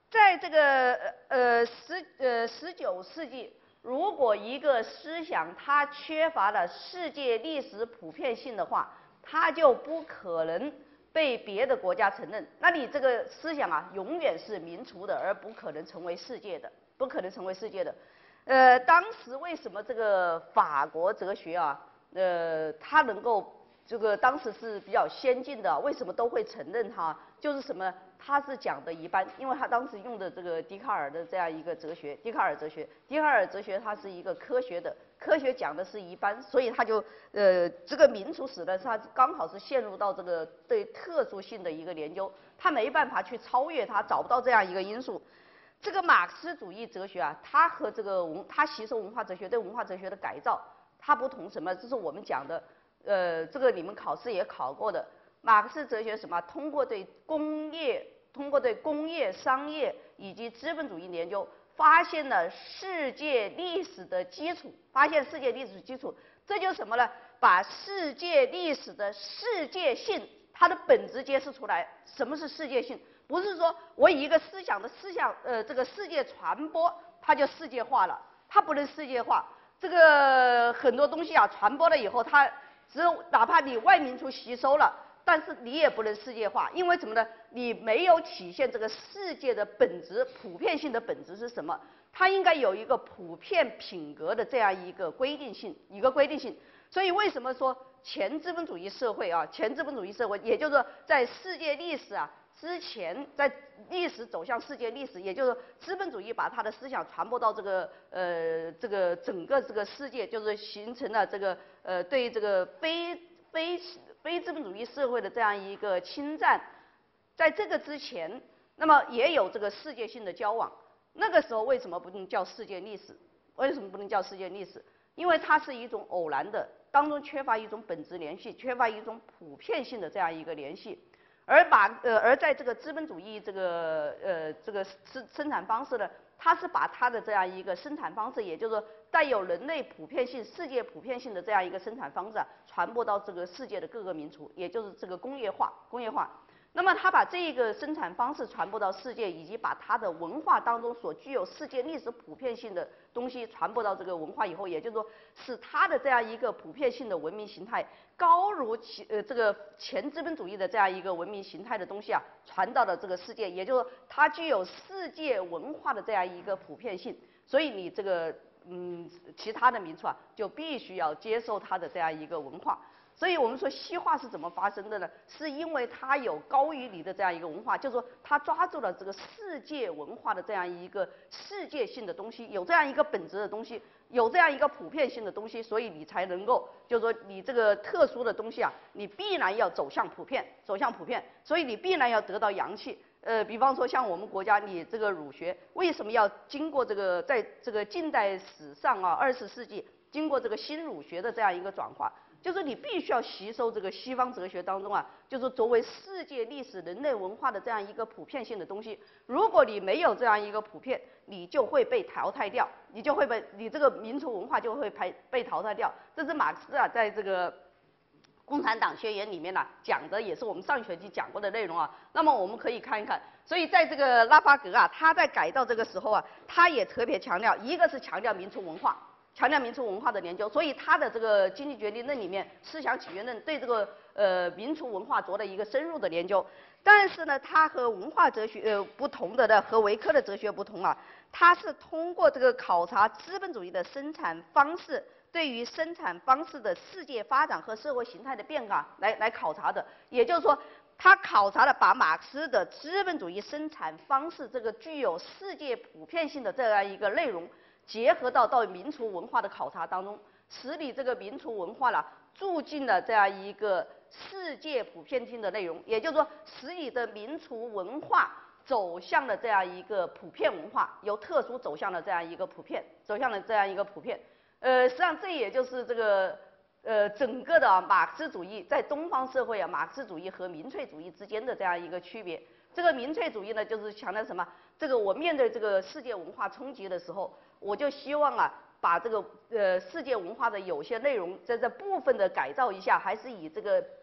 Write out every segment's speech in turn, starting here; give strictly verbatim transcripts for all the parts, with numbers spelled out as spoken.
在这个呃十呃十九世纪，如果一个思想它缺乏了世界历史普遍性的话，它就不可能被别的国家承认。那你这个思想啊，永远是民族的，而不可能成为世界的，不可能成为世界的。呃，当时为什么这个法国哲学啊，呃，它能够这个当时是比较先进的，为什么都会承认它？就是什么？他是讲的一般，因为他当时用的这个笛卡尔的这样一个哲学，笛卡尔哲学，笛卡尔哲学它是一个科学的，科学讲的是一般，所以他就呃这个民族史呢，它刚好是陷入到这个对特殊性的一个研究，他没办法去超越它，找不到这样一个因素。这个马克思主义哲学啊，它和这个文，它吸收文化哲学对文化哲学的改造，它不同什么？这是我们讲的，呃，这个你们考试也考过的。马克思哲学什么？通过对工业、通过对工业、商业以及资本主义研究，发现了世界历史的基础，发现世界历史基础，这就是什么呢？把世界历史的世界性，它的本质揭示出来。什么是世界性？不是说我以一个思想的思想，呃，这个世界传播，它就世界化了，它不能世界化。这个很多东西啊，传播了以后，它只有哪怕你外民族吸收了。但是你也不能世界化，因为什么呢？你没有体现这个世界的本质、普遍性的本质是什么？它应该有一个普遍品格的这样一个规定性，一个规定性。所以为什么说前资本主义社会啊，前资本主义社会，也就是说在世界历史啊之前，在历史走向世界历史，也就是说资本主义把它的思想传播到这个呃这个整个这个世界，就是形成了这个呃对这个非非。非资本主义社会的这样一个侵占，在这个之前，那么也有这个世界性的交往。那个时候为什么不能叫世界历史？为什么不能叫世界历史？因为它是一种偶然的，当中缺乏一种本质联系，缺乏一种普遍性的这样一个联系。而把呃而在这个资本主义这个呃这个生生产方式呢，它是把它的这样一个生产方式，也就是说带有人类普遍性、世界普遍性的这样一个生产方式啊，传播到这个世界的各个民族，也就是这个工业化，工业化。那么它把这个生产方式传播到世界，以及把它的文化当中所具有世界历史普遍性的东西传播到这个文化以后，也就是说，使它的这样一个普遍性的文明形态高如其呃这个前资本主义的这样一个文明形态的东西啊，传到了这个世界，也就是说，它具有世界文化的这样一个普遍性，所以你这个嗯其他的民族啊，就必须要接受它的这样一个文化。所以我们说西化是怎么发生的呢？是因为它有高于你的这样一个文化，就是说它抓住了这个世界文化的这样一个世界性的东西，有这样一个本质的东西，有这样一个普遍性的东西，所以你才能够，就是说你这个特殊的东西啊，你必然要走向普遍，走向普遍，所以你必然要得到阳气。呃，比方说像我们国家，你这个儒学为什么要经过这个在这个近代史上啊，二十世纪经过这个新儒学的这样一个转化？就是你必须要吸收这个西方哲学当中啊，就是作为世界历史、人类文化的这样一个普遍性的东西。如果你没有这样一个普遍，你就会被淘汰掉，你就会被你这个民族文化就会被被淘汰掉。这是马克思啊，在这个《共产党宣言》里面呢、啊、讲的，也是我们上学期讲过的内容啊。那么我们可以看一看，所以在这个拉法格啊，他在改造这个时候啊，他也特别强调，一个是强调民族文化。强调民族文化的研究，所以他的这个经济决定论里面，思想起源论对这个呃民族文化做了一个深入的研究。但是呢，它和文化哲学呃不同的呢，和维克的哲学不同啊，它是通过这个考察资本主义的生产方式对于生产方式的世界发展和社会形态的变化来来考察的。也就是说，他考察了把马克思的资本主义生产方式这个具有世界普遍性的这样一个内容。结合到到民族文化的考察当中，使你这个民族文化了注进了这样一个世界普遍性的内容，也就是说，使你的民族文化走向了这样一个普遍文化，由特殊走向了这样一个普遍，走向了这样一个普遍。呃，实际上这也就是这个呃整个的、啊、马克思主义在东方社会啊，马克思主义和民粹主义之间的这样一个区别。这个民粹主义呢，就是强调什么？这个我面对这个世界文化冲击的时候，我就希望啊，把这个呃世界文化的有些内容在这部分的改造一下，还是以这个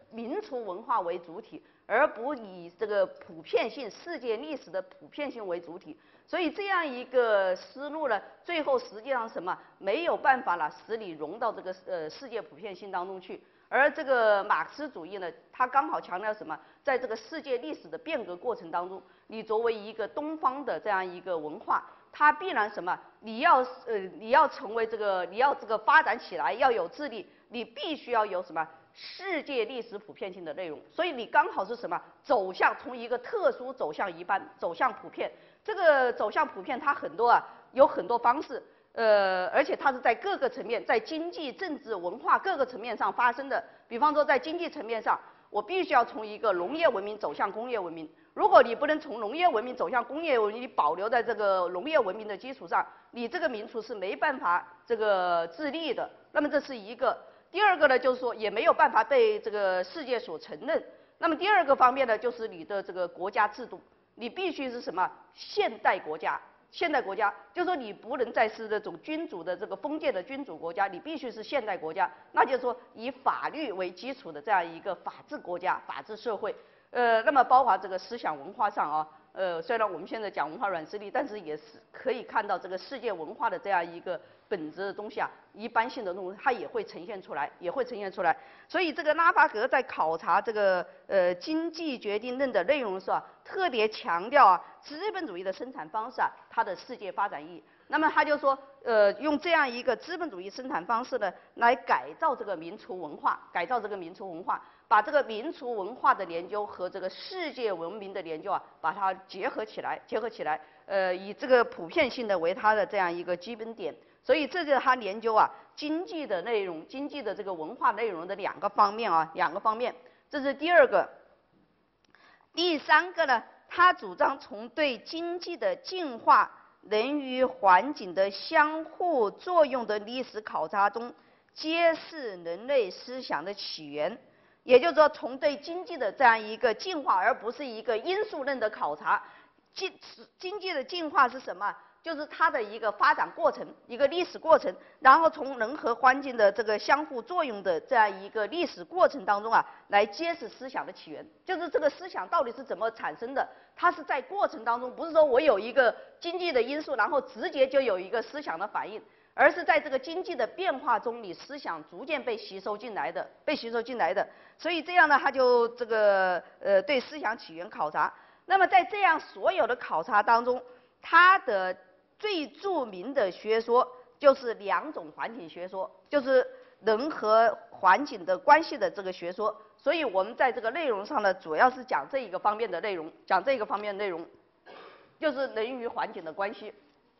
民族文化为主体，而不以这个普遍性、世界历史的普遍性为主体。所以这样一个思路呢，最后实际上什么没有办法了，使你融到这个呃世界普遍性当中去。而这个马克思主义呢，它刚好强调什么？在这个世界历史的变革过程当中，你作为一个东方的这样一个文化，它必然什么？你要呃你要成为这个你要这个发展起来要有智力，你必须要有什么？世界历史普遍性的内容。所以你刚好是什么？走向从一个特殊走向一般，走向普遍。这个走向普遍，它很多啊有很多方式。呃，而且它是在各个层面，在经济、政治、文化各个层面上发生的。比方说，在经济层面上，我必须要从一个农业文明走向工业文明。如果你不能从农业文明走向工业文明，你保留在这个农业文明的基础上，你这个民族是没办法这个自立的。那么这是一个。第二个呢，就是说也没有办法被这个世界所承认。那么第二个方面呢，就是你的这个国家制度，你必须是什么现代国家。现代国家就是说你不能再是这种君主的这个封建的君主国家，你必须是现代国家，那就是说以法律为基础的这样一个法治国家、法治社会。呃，那么包括这个思想文化上啊，呃，虽然我们现在讲文化软实力，但是也是可以看到这个世界文化的这样一个本质的东西啊，一般性的东西它也会呈现出来，也会呈现出来。所以这个拉巴格在考察这个呃经济决定论的内容的时候啊，特别强调啊资本主义的生产方式啊它的世界发展意义。那么他就说，呃，用这样一个资本主义生产方式呢，来改造这个民族文化，改造这个民族文化，把这个民族文化的研究和这个世界文明的研究啊，把它结合起来，结合起来，呃，以这个普遍性的为它的这样一个基本点。所以这就是他研究啊经济的内容、经济的这个文化内容的两个方面啊，两个方面。这是第二个。第三个呢，他主张从对经济的进化、人与环境的相互作用的历史考察中，揭示人类思想的起源。也就是说，从对经济的这样一个进化，而不是一个因素论的考察。经经济的进化是什么？就是它的一个发展过程，一个历史过程，然后从人和环境的这个相互作用的这样一个历史过程当中啊，来揭示思想的起源。就是这个思想到底是怎么产生的？它是在过程当中，不是说我有一个经济的因素，然后直接就有一个思想的反应，而是在这个经济的变化中，你思想逐渐被吸收进来的，被吸收进来的。所以这样呢，他就这个呃对思想起源考察。那么在这样所有的考察当中，他的最著名的学说就是两种环境学说，就是人和环境的关系的这个学说。所以我们在这个内容上呢，主要是讲这一个方面的内容，讲这个方面的内容，就是人与环境的关系。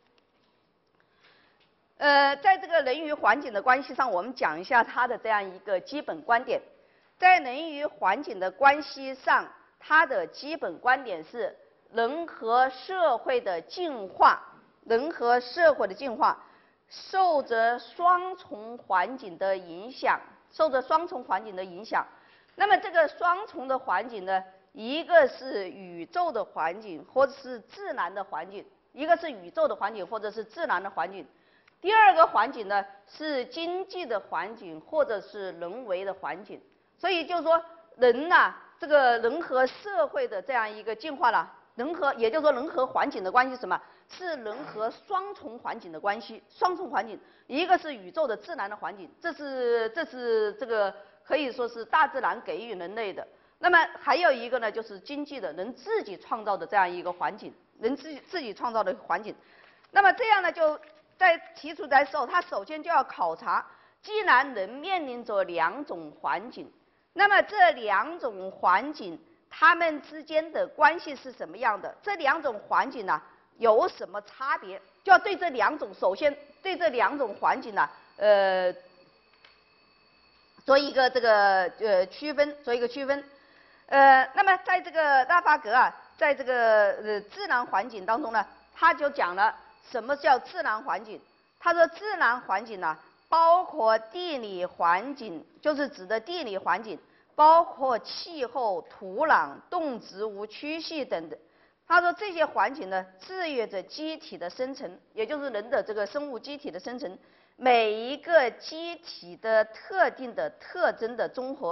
呃，在这个人与环境的关系上，我们讲一下它的这样一个基本观点。在人与环境的关系上，它的基本观点是人和社会的进化。人和社会的进化受着双重环境的影响，受着双重环境的影响。那么这个双重的环境呢，一个是宇宙的环境，或者是自然的环境；一个是宇宙的环境，或者是自然的环境。第二个环境呢，是经济的环境，或者是人为的环境。所以就是说，人呐、啊，这个人和社会的这样一个进化了。人和，也就是说人和环境的关系是什么？是人和双重环境的关系。双重环境，一个是宇宙的自然的环境，这是这是这个可以说是大自然给予人类的。那么还有一个呢，就是经济的，人自己创造的这样一个环境，人自己自己创造的环境。那么这样呢，就在提出来的时候，他首先就要考察，既然人面临着两种环境，那么这两种环境它们之间的关系是什么样的？这两种环境呢、啊，有什么差别？就要对这两种，首先对这两种环境呢、啊，呃，做一个这个呃区分，做一个区分。呃，那么在这个拉巴格啊，在这个呃自然环境当中呢，他就讲了什么叫自然环境。他说自然环境呢、啊，包括地理环境，就是指的地理环境。包括气候、土壤、动植物、区系等等。他说这些环境呢，制约着机体的生成，也就是人的这个生物机体的生成。每一个机体的特定的特征的综合，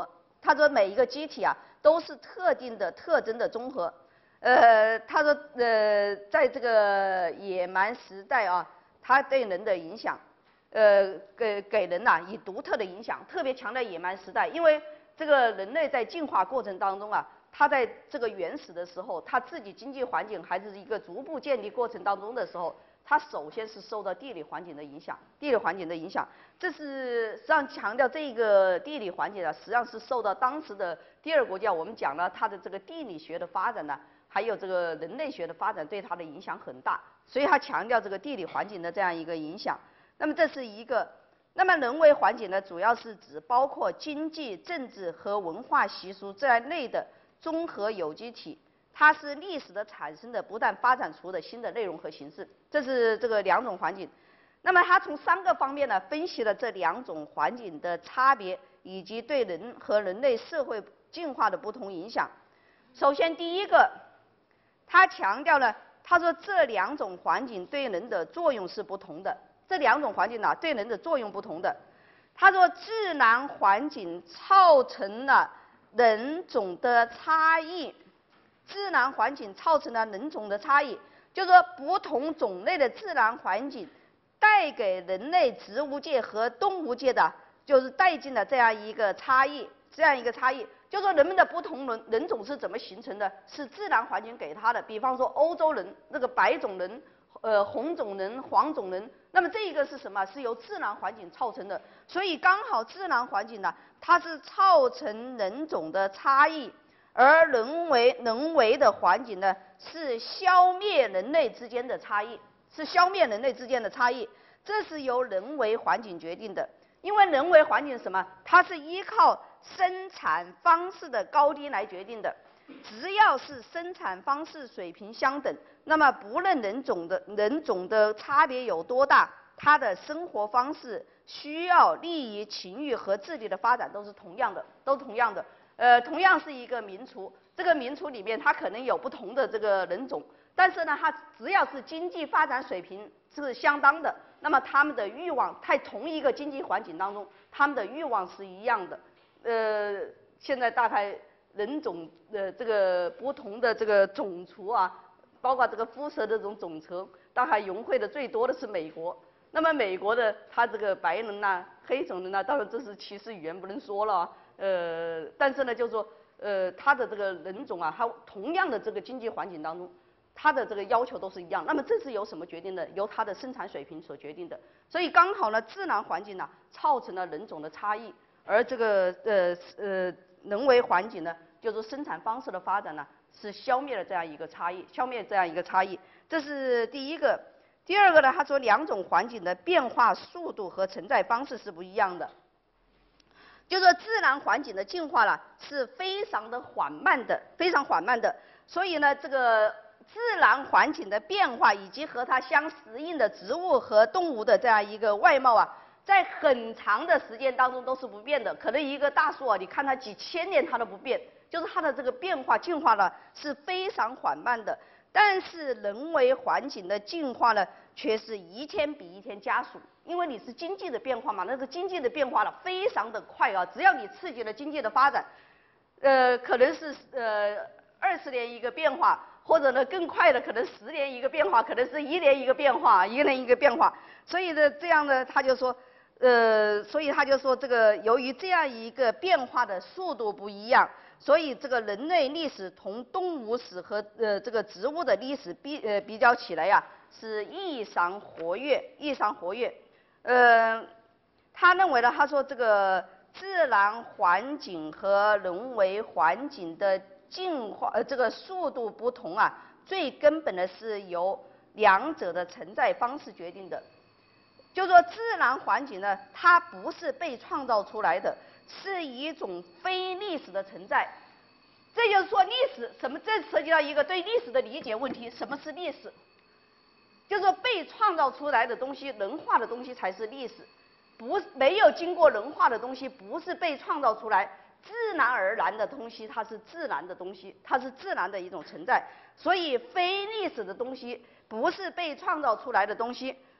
他说每一个机体啊都是特定的特征的综合。呃，他说呃，在这个野蛮时代啊，它对人的影响，呃，给给人呐、啊、以独特的影响，特别强调野蛮时代，因为这个人类在进化过程当中啊，他在这个原始的时候，他自己经济环境还是一个逐步建立过程当中的时候。它首先是受到地理环境的影响，地理环境的影响，这是实际上强调这个地理环境啊，实际上是受到当时的第二国家，我们讲了它的这个地理学的发展呢，还有这个人类学的发展对它的影响很大，所以它强调这个地理环境的这样一个影响。那么这是一个，那么人为环境呢，主要是指包括经济、政治和文化习俗在内的综合有机体。它是历史的产生的，不断发展出的新的内容和形式，这是这个两种环境。那么它从三个方面呢，分析了这两种环境的差别，以及对人和人类社会进化的不同影响。首先第一个，他强调了，他说这两种环境对人的作用是不同的，这两种环境呢、啊、对人的作用不同的。他说自然环境造成了人种的差异。自然环境造成了人种的差异，就是说不同种类的自然环境带给人类植物界和动物界的，就是带进了这样一个差异，这样一个差异，就是说人们的不同人人种是怎么形成的？是自然环境给他的。比方说欧洲人那个白种人，呃红种人、黄种人，那么这个是什么？是由自然环境造成的。所以刚好自然环境呢，它是造成人种的差异。而人为人为的环境呢，是消灭人类之间的差异，是消灭人类之间的差异，这是由人为环境决定的。因为人为环境是什么？它是依靠生产方式的高低来决定的。只要是生产方式水平相等，那么不论人种的人种的差别有多大，它的生活方式、需要、利益、情欲和智力的发展都是同样的，都是同样的。呃，同样是一个民族，这个民族里面它可能有不同的这个人种，但是呢，它只要是经济发展水平是相当的，那么他们的欲望在同一个经济环境当中，他们的欲望是一样的。呃，现在大概人种的这个不同的这个种族啊，包括这个肤色的这种种族，大概融汇的最多的是美国。那么美国的他这个白人呐、啊、黑种人呐、啊，当然这是歧视语言不能说了、啊。呃，但是呢，就是说，呃，他的这个人种啊，他同样的这个经济环境当中，他的这个要求都是一样。那么这是由什么决定的？由他的生产水平所决定的。所以刚好呢，自然环境呢，造成了人种的差异，而这个呃呃人为环境呢，就是生产方式的发展呢，是消灭了这样一个差异，消灭这样一个差异。这是第一个。第二个呢，他说两种环境的变化速度和存在方式是不一样的。就说自然环境的进化了是非常的缓慢的，非常缓慢的。所以呢，这个自然环境的变化以及和它相适应的植物和动物的这样一个外貌啊，在很长的时间当中都是不变的。可能一个大树啊，你看它几千年它都不变，就是它的这个变化进化呢是非常缓慢的。但是人为环境的进化呢，却是一天比一天加速，因为你是经济的变化嘛，那个经济的变化呢非常的快啊，只要你刺激了经济的发展，呃，可能是呃二十年一个变化，或者呢更快的，可能十年一个变化，可能是一年一个变化，一年一个变化。所以呢，这样呢，他就说，呃，所以他就说这个由于这样一个变化的速度不一样。所以这个人类历史同动物史和呃这个植物的历史比呃比较起来呀、啊，是异常活跃，异常活跃。呃，他认为呢，他说这个自然环境和人为环境的进化呃这个速度不同啊，最根本的是由两者的存在方式决定的。就说自然环境呢，它不是被创造出来的。是一种非历史的存在，这就是说历史什么？这涉及到一个对历史的理解问题。什么是历史？就是说被创造出来的东西，人化的东西才是历史，不没有经过人化的东西，不是被创造出来，自然而然的东西，它是自然的东西，它是自然的一种存在。所以非历史的东西不是被创造出来的东西。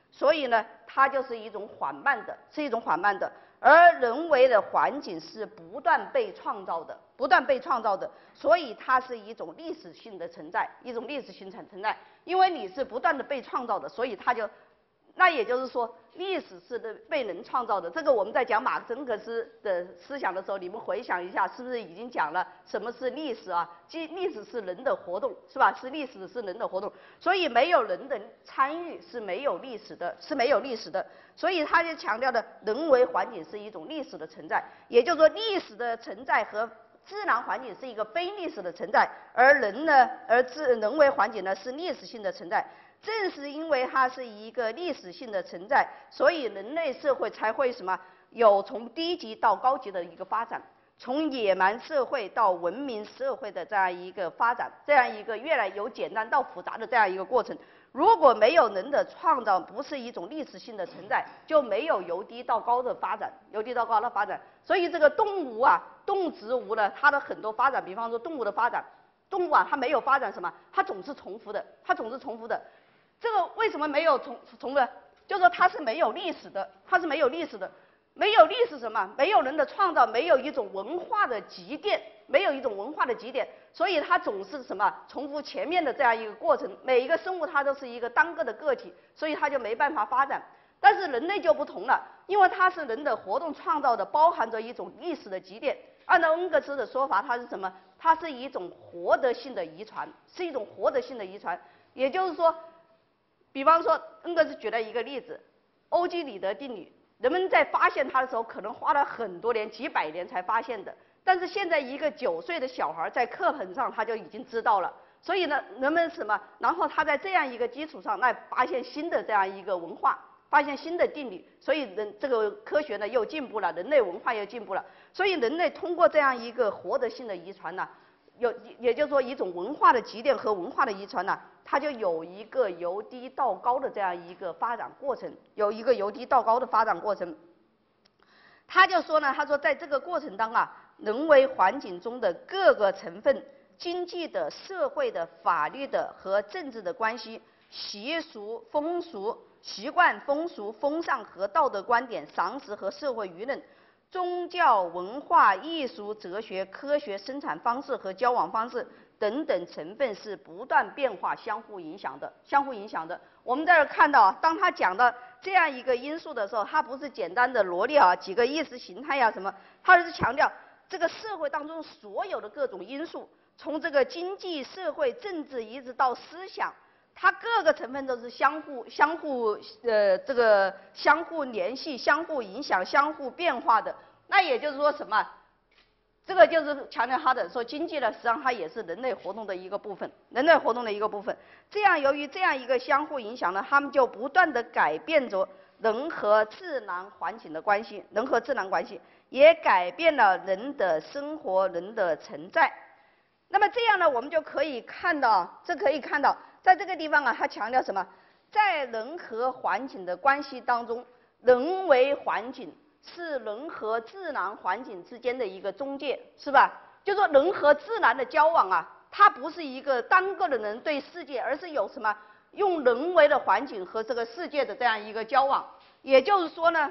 所以呢，它就是一种缓慢的，是一种缓慢的。而人为的环境是不断被创造的，不断被创造的，所以它是一种历史性的存在，一种历史性存在。因为你是不断的被创造的，所以它就，那也就是说，历史是被人创造的。这个我们在讲马克思恩格斯的思想的时候，你们回想一下，是不是已经讲了什么是历史啊？即历史是人的活动，是吧？是历史是人的活动，所以没有人的参与是没有历史的，是没有历史的。所以他就强调的人为环境是一种历史的存在，也就是说，历史的存在和自然环境是一个非历史的存在，而人呢，而自人为环境呢是历史性的存在。正是因为它是一个历史性的存在，所以人类社会才会什么有从低级到高级的一个发展，从野蛮社会到文明社会的这样一个发展，这样一个越来由简单到复杂的这样一个过程。如果没有人的创造，不是一种历史性的存在，就没有由低到高的发展，由低到高的发展。所以这个动物啊，动植物呢，它的很多发展，比方说动物的发展，动物啊，它没有发展什么，它总是重复的，它总是重复的。这个为什么没有重重复？就是说它是没有历史的，它是没有历史的。没有历史什么？没有人的创造，没有一种文化的积淀，没有一种文化的积淀，所以它总是什么重复前面的这样一个过程。每一个生物它都是一个单个的个体，所以它就没办法发展。但是人类就不同了，因为它是人的活动创造的，包含着一种历史的积淀。按照恩格斯的说法，它是什么？它是一种活得性的遗传，是一种活得性的遗传。也就是说，比方说，恩格斯举了一个例子，欧几里得定律。人们在发现它的时候，可能花了很多年、几百年才发现的。但是现在一个九岁的小孩在课本上他就已经知道了。所以呢，人们什么？然后他在这样一个基础上来发现新的这样一个文化，发现新的定律。所以人这个科学呢又进步了，人类文化又进步了。所以人类通过这样一个活得性的遗传呢，有也就是说一种文化的积淀和文化的遗传呢。它就有一个由低到高的这样一个发展过程，有一个由低到高的发展过程。他就说呢，他说在这个过程当中啊，人为环境中的各个成分，经济的、社会的、法律的和政治的关系，习俗、风俗、习惯、风俗、风尚和道德观点、常识和社会舆论，宗教、文化、艺术、哲学、科学、生产方式和交往方式。等等成分是不断变化、相互影响的，相互影响的。我们在这看到，当他讲到这样一个因素的时候，他不是简单的罗列啊几个意识形态呀、啊、什么，他是强调这个社会当中所有的各种因素，从这个经济、社会、政治一直到思想，它各个成分都是相互、相互呃这个相互联系、相互影响、相互变化的。那也就是说什么？这个就是强调他的说，经济呢，实际上它也是人类活动的一个部分，人类活动的一个部分。这样，由于这样一个相互影响呢，他们就不断的改变着人和自然环境的关系，人和自然关系也改变了人的生活、人的存在。那么这样呢，我们就可以看到，这可以看到，在这个地方啊，他强调什么？在人和环境的关系当中，人为环境。是人和自然环境之间的一个中介，是吧？就说人和自然的交往啊，它不是一个单个的人对世界，而是有什么用人为的环境和这个世界的这样一个交往。也就是说呢，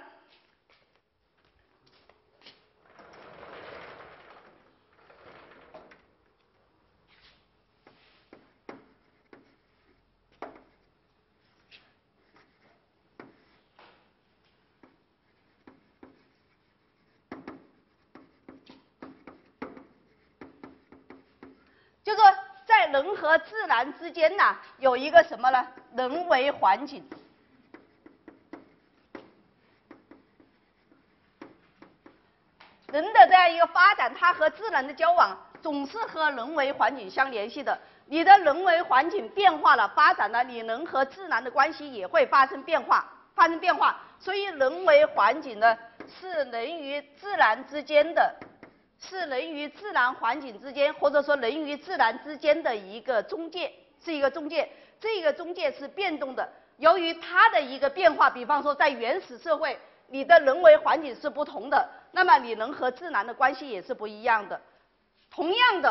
就说在人和自然之间呢，有一个什么呢？人为环境。人的这样一个发展，它和自然的交往总是和人为环境相联系的。你的人为环境变化了、发展了，你人和自然的关系也会发生变化，发生变化。所以，人为环境呢，是人与自然之间的。是人与自然环境之间，或者说人与自然之间的一个中介，是一个中介。这个中介是变动的，由于它的一个变化，比方说在原始社会，你的人为环境是不同的，那么你人和自然的关系也是不一样的。同样的，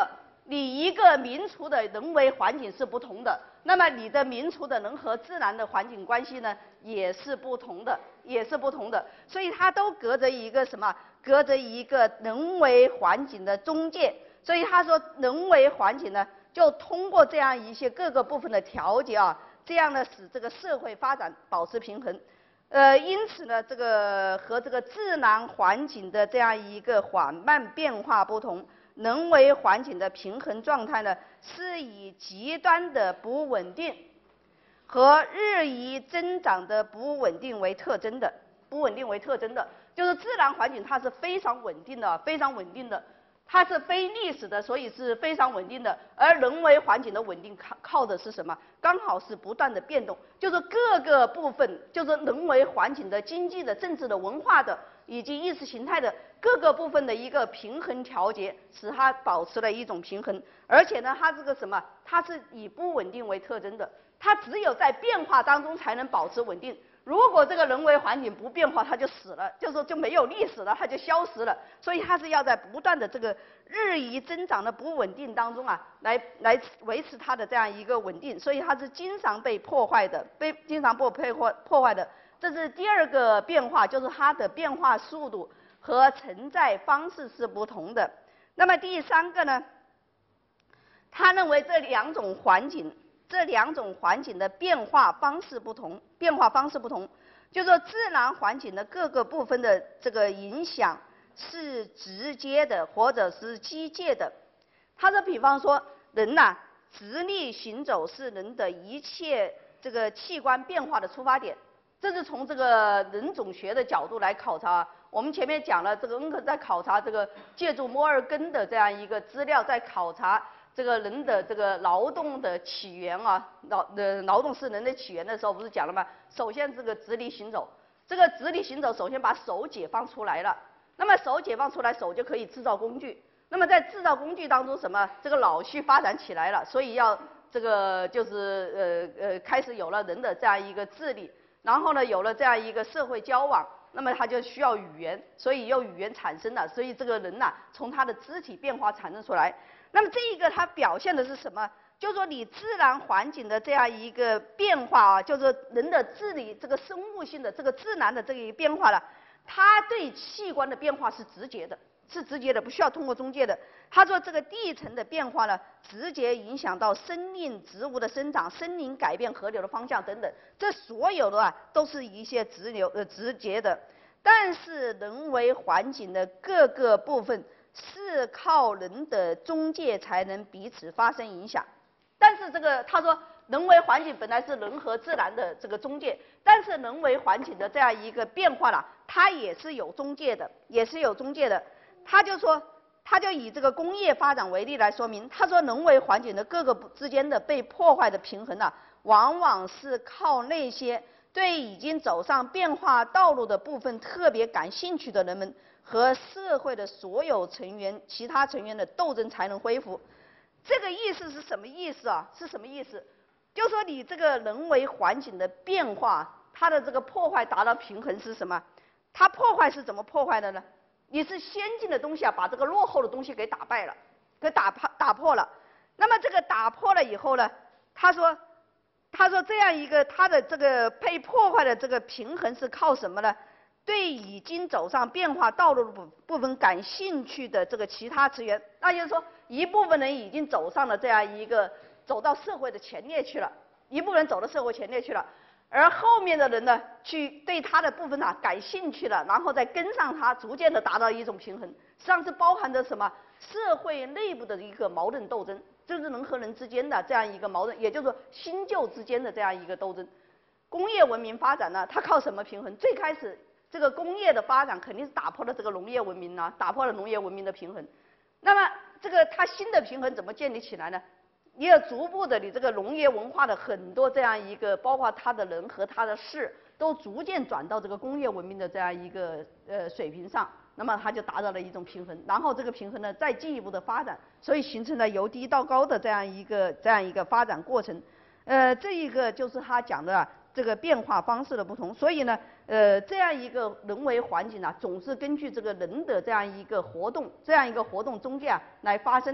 你一个民族的人为环境是不同的，那么你的民族的人和自然的环境关系呢也是不同的，也是不同的，所以它都隔着一个什么？隔着一个人为环境的中介。所以他说，人为环境呢，就通过这样一些各个部分的调节啊，这样呢使这个社会发展保持平衡。呃，因此呢，这个和这个自然环境的这样一个缓慢变化不同，人为环境的平衡状态呢，是以极端的不稳定和日益增长的不稳定为特征的，不稳定为特征的，就是自然环境它是非常稳定的，非常稳定的。它是非历史的，所以是非常稳定的。而人为环境的稳定靠靠的是什么？刚好是不断的变动，就是各个部分，就是人为环境的经济的、政治的、文化的以及意识形态的各个部分的一个平衡调节，使它保持了一种平衡。而且呢，它这个什么？它是以不稳定为特征的，它只有在变化当中才能保持稳定。如果这个人为环境不变化，它就死了，就是说就没有历史了，它就消失了。所以它是要在不断的这个日益增长的不稳定当中啊，来来维持它的这样一个稳定。所以它是经常被破坏的，被经常被破破坏的。这是第二个变化，就是它的变化速度和存在方式是不同的。那么第三个呢，他认为这两种环境。这两种环境的变化方式不同，变化方式不同，就是说自然环境的各个部分的这个影响是直接的或者是机械的。他说，比方说人呐、啊，直立行走是人的一切这个器官变化的出发点，这是从这个人种学的角度来考察。我们前面讲了，这个恩格在考察这个借助摩尔根的这样一个资料，在考察这个人的这个劳动的起源啊，劳呃劳动是人的起源的时候，不是讲了吗？首先这个直立行走，这个直立行走首先把手解放出来了，那么手解放出来，手就可以制造工具。那么在制造工具当中，什么？这个脑区发展起来了，所以要这个就是呃呃开始有了人的这样一个智力，然后呢有了这样一个社会交往。那么他就需要语言，所以由语言产生了，所以这个人呐、啊，从他的肢体变化产生出来。那么这一个它表现的是什么？就是说你自然环境的这样一个变化啊，就是人的智力这个生物性的这个自然的这个变化了，它对器官的变化是直接的，是直接的，不需要通过中介的。他说这个地层的变化呢，直接影响到生命植物的生长、森林改变河流的方向等等，这所有的啊都是一些直流呃直接的。但是人为环境的各个部分是靠人的中介才能彼此发生影响。但是这个他说，人为环境本来是人和自然的这个中介，但是人为环境的这样一个变化了，它也是有中介的，也是有中介的。他就说。他就以这个工业发展为例来说明，他说人为环境的各个之间的被破坏的平衡啊，往往是靠那些对已经走上变化道路的部分特别感兴趣的人们和社会的所有成员、其他成员的斗争才能恢复。这个意思是什么意思啊？是什么意思？就说你这个人为环境的变化，它的这个破坏达到平衡是什么？它破坏是怎么破坏的呢？你是先进的东西啊，把这个落后的东西给打败了，给打破打破了。那么这个打破了以后呢，他说，他说这样一个他的这个被破坏的这个平衡是靠什么呢？对已经走上变化道路的部部分感兴趣的这个其他成员，那就是说一部分人已经走上了这样一个走到社会的前列去了，一部分人走到社会前列去了。而后面的人呢，去对他的部分啊感兴趣了，然后再跟上他，逐渐的达到一种平衡。实际上是包含着什么？社会内部的一个矛盾斗争，就是人和人之间的这样一个矛盾，也就是说新旧之间的这样一个斗争。工业文明发展呢，它靠什么平衡？最开始这个工业的发展肯定是打破了这个农业文明啊，打破了农业文明的平衡。那么这个它新的平衡怎么建立起来呢？你要逐步的，你这个农业文化的很多这样一个，包括他的人和他的事，都逐渐转到这个工业文明的这样一个呃水平上，那么它就达到了一种平衡，然后这个平衡呢再进一步的发展，所以形成了由低到高的这样一个这样一个发展过程。呃，这一个就是他讲的、啊、这个变化方式的不同，所以呢，呃，这样一个人为环境啊，总是根据这个人的这样一个活动，这样一个活动中间啊来发生的。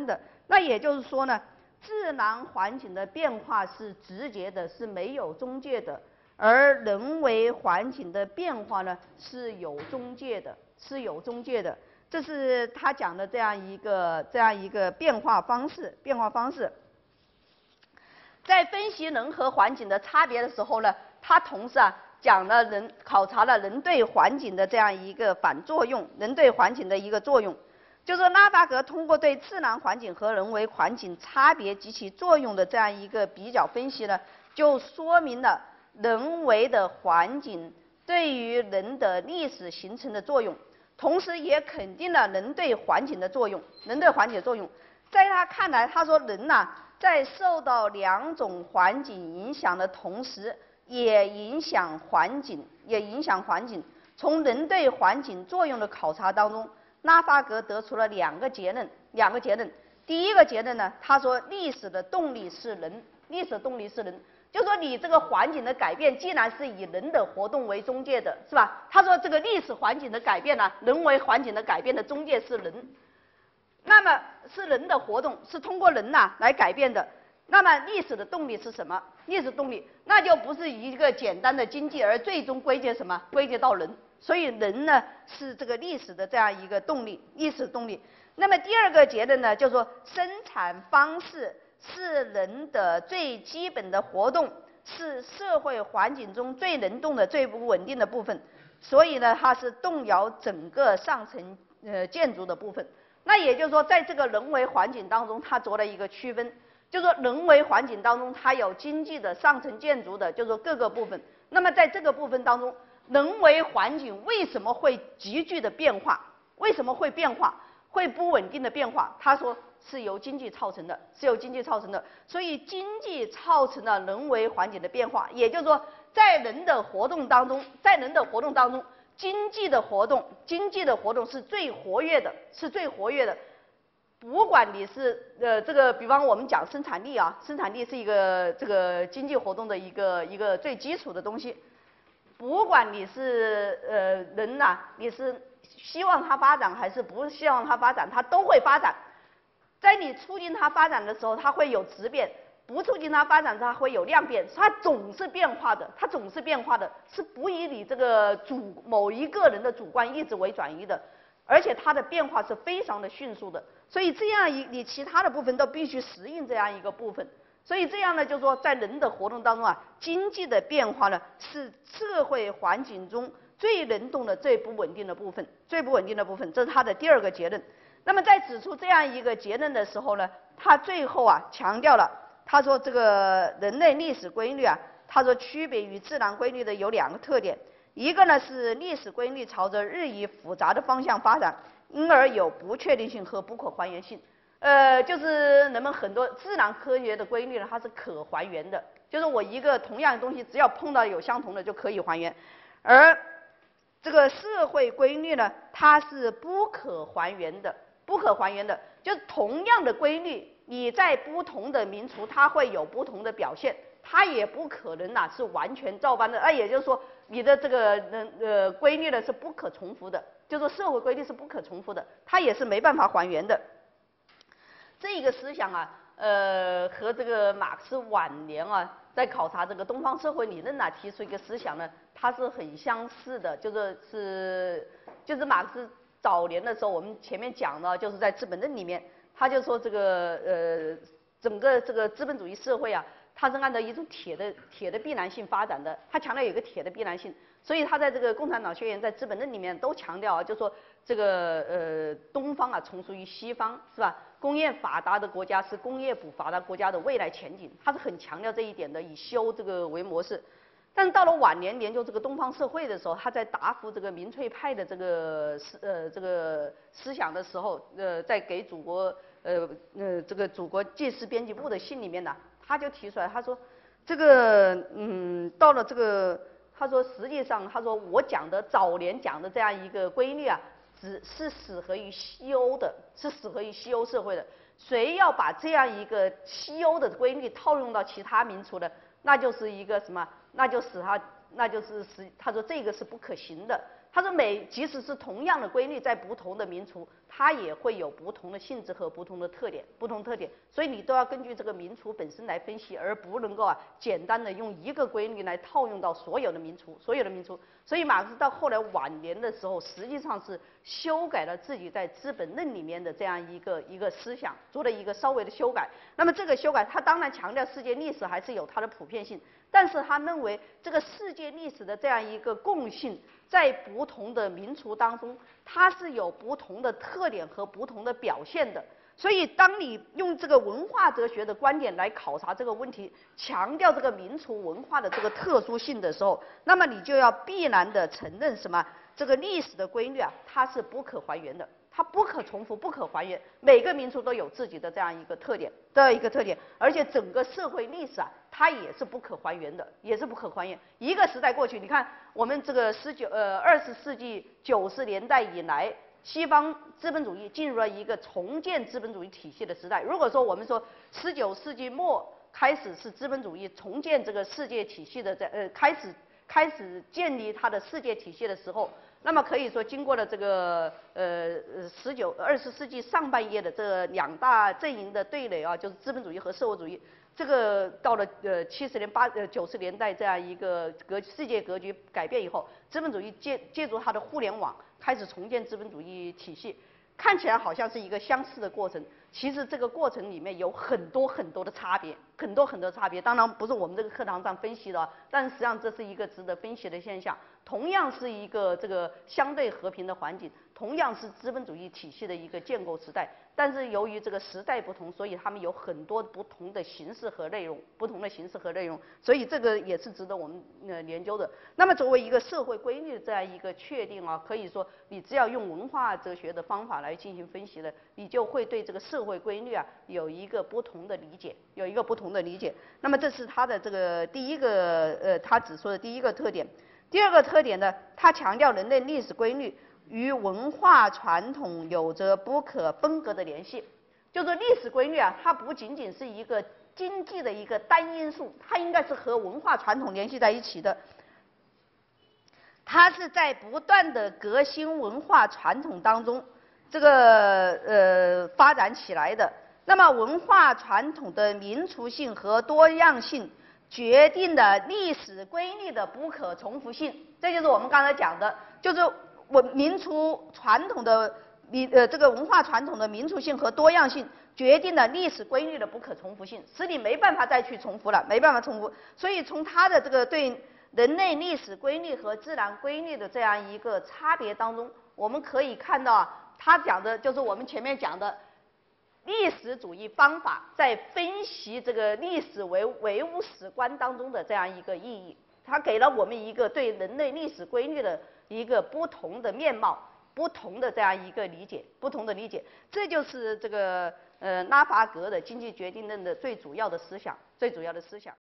那也就是说呢，自然环境的变化是直接的，是没有中介的，而人为环境的变化呢是有中介的，是有中介的。这是他讲的这样一个这样一个变化方式，变化方式。在分析人和环境的差别的时候呢，他同时啊讲了人考察了人对环境的这样一个反作用，人对环境的一个作用。就是说拉巴格通过对自然环境和人为环境差别及其作用的这样一个比较分析呢，就说明了人为的环境对于人的历史形成的作用，同时也肯定了人对环境的作用，人对环境的作用。在他看来，他说人呐、啊，在受到两种环境影响的同时，也影响环境，也影响环境。从人对环境作用的考察当中，拉巴格得出了两个结论，两个结论。第一个结论呢，他说历史的动力是人，历史的动力是人，就说你这个环境的改变，既然是以人的活动为中介的，是吧？他说这个历史环境的改变呢、啊，人为环境的改变的中介是人，那么是人的活动，是通过人呐、啊、来改变的。那么历史的动力是什么？历史动力那就不是一个简单的经济，而最终归结什么？归结到人。所以人呢是这个历史的这样一个动力，历史动力。那么第二个结论呢，就是说生产方式是人的最基本的活动，是社会环境中最能动的、最不稳定的部分。所以呢，它是动摇整个上层呃建筑的部分。那也就是说，在这个人为环境当中，它做了一个区分，就是说人为环境当中，它有经济的、上层建筑的，就是说各个部分。那么在这个部分当中，人为环境为什么会急剧的变化？为什么会变化？会不稳定的变化？他说是由经济造成的，是由经济造成的。所以经济造成了人为环境的变化，也就是说，在人的活动当中，在人的活动当中，经济的活动，经济的活动是最活跃的，是最活跃的。不管你是呃这个，比方我们讲生产力啊，生产力是一个这个经济活动的一个一个最基础的东西。不管你是呃人呐、啊，你是希望它发展还是不希望它发展，它都会发展。在你促进它发展的时候，它会有质变；不促进它发展，它会有量变。它总是变化的，它总是变化的，是不以你这个主某一个人的主观意志为转移的，而且它的变化是非常的迅速的。所以这样一你其他的部分都必须适应这样一个部分。所以这样呢，就是说在人的活动当中啊，经济的变化呢是社会环境中最能动的、最不稳定的部分，最不稳定的部分，这是他的第二个结论。那么在指出这样一个结论的时候呢，他最后啊强调了，他说这个人类历史规律啊，他说区别于自然规律的有两个特点，一个呢是历史规律朝着日益复杂的方向发展，因而有不确定性和不可还原性。呃，就是人们很多自然科学的规律呢，它是可还原的，就是我一个同样的东西，只要碰到有相同的就可以还原，而这个社会规律呢，它是不可还原的，不可还原的，就是同样的规律，你在不同的民族，它会有不同的表现，它也不可能呐、啊、是完全照搬的。那也就是说，你的这个呃规律呢是不可重复的，就是说社会规律是不可重复的，它也是没办法还原的。这个思想啊，呃，和这个马克思晚年啊，在考察这个东方社会理论啊，提出一个思想呢，它是很相似的，就是是就是马克思早年的时候，我们前面讲了，就是在《资本论》里面，他就说这个呃，整个这个资本主义社会啊，它是按照一种铁的铁的必然性发展的，他强调有一个铁的必然性，所以他在这个《共产党宣言》在《资本论》里面都强调啊，就说这个呃东方啊从属于西方，是吧？工业发达的国家是工业不发达国家的未来前景，他是很强调这一点的，以修这个为模式。但是到了晚年研究这个东方社会的时候，他在答复这个民粹派的这个思呃这个思想的时候，呃，在给祖国呃呃这个祖国纪实编辑部的信里面呢，他就提出来，他说这个嗯到了这个，他说实际上他说我讲的早年讲的这样一个规律啊，只是适合于西欧的，是适合于西欧社会的。谁要把这样一个西欧的规律套用到其他民族的，那就是一个什么？那就使他，那就是使他说这个是不可行的。 他说每即使是同样的规律，在不同的民族，它也会有不同的性质和不同的特点，不同特点，所以你都要根据这个民族本身来分析，而不能够啊简单的用一个规律来套用到所有的民族，所有的民族。所以马克思到后来晚年的时候，实际上是修改了自己在《资本论》里面的这样一个一个思想，做了一个稍微的修改。那么这个修改，他当然强调世界历史还是有它的普遍性，但是他认为这个世界历史的这样一个共性，在不同的民族当中，它是有不同的特点和不同的表现的。所以，当你用这个文化哲学的观点来考察这个问题，强调这个民族文化的这个特殊性的时候，那么你就要必然的承认什么？这个历史的规律啊，它是不可还原的，它不可重复、不可还原。每个民族都有自己的这样一个特点的一个特点，而且整个社会历史啊，它也是不可还原的，也是不可还原。一个时代过去，你看我们这个十九呃二十世纪九十年代以来。西方资本主义进入了一个重建资本主义体系的时代。如果说我们说十九世纪末开始是资本主义重建这个世界体系的在呃开始开始建立它的世界体系的时候，那么可以说经过了这个呃呃十九二十世纪上半叶的这两大阵营的对垒啊，就是资本主义和社会主义。这个到了呃七十年八呃九十年代这样一个格世界格局改变以后，资本主义借借助它的互联网开始重建资本主义体系，看起来好像是一个相似的过程，其实这个过程里面有很多很多的差别，很多很多差别。当然不是我们这个课堂上分析的，但实际上这是一个值得分析的现象。同样是一个这个相对和平的环境，同样是资本主义体系的一个建构时代，但是由于这个时代不同，所以他们有很多不同的形式和内容，不同的形式和内容，所以这个也是值得我们呃研究的。那么作为一个社会规律的这样一个确定啊，可以说你只要用文化哲学的方法来进行分析的，你就会对这个社会规律啊有一个不同的理解，有一个不同的理解。那么这是他的这个第一个呃他指出的第一个特点。第二个特点呢，他强调人类历史规律与文化传统有着不可分割的联系。就是历史规律啊，它不仅仅是一个经济的一个单因素，它应该是和文化传统联系在一起的。它是在不断的革新文化传统当中，这个呃发展起来的。那么文化传统的民族性和多样性，决定了历史规律的不可重复性，这就是我们刚才讲的，就是我民族传统的民呃这个文化传统的民族性和多样性，决定了历史规律的不可重复性，使你没办法再去重复了，没办法重复。所以从他的这个对人类历史规律和自然规律的这样一个差别当中，我们可以看到啊，他讲的就是我们前面讲的。历史主义方法在分析这个历史唯唯物史观当中的这样一个意义，它给了我们一个对人类历史规律的一个不同的面貌、不同的这样一个理解、不同的理解。这就是这个呃拉法格的经济决定论的最主要的思想、最主要的思想。